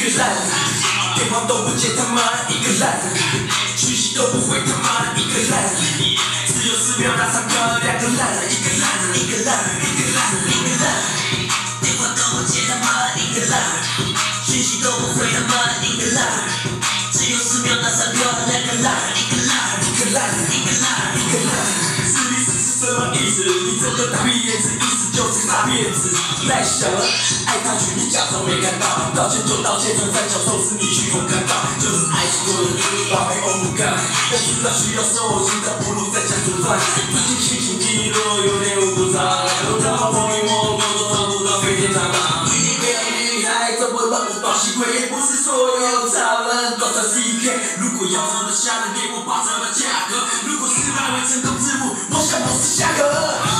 个烂，电话都不接他妈一个烂，讯息都不回他妈一个烂，只有10秒打3个2个烂，一个烂一个烂一个烂一个烂，电话都不接他妈一个烂，讯息都不回他妈一个烂，只有10秒打3个2个烂，一个烂一个烂一个烂一个烂，是历史是什么意思？你这个大屁眼子，意思就是大骗子，太小了，爱他去你假装没看到，道歉就道歉，转三角收拾你去红看到，就是爱情过的宝贝欧姆干，但知道需要受刑的不如在家煮饭，最近心情低落，有点无常，有他妈风雨梦，都找不到飞天堂。你没有女孩，这么乱不报喜亏，也不是所有超人都算 CK。如果要真的下人给我8折的价格，如果失败会成功致富，我想我是下课。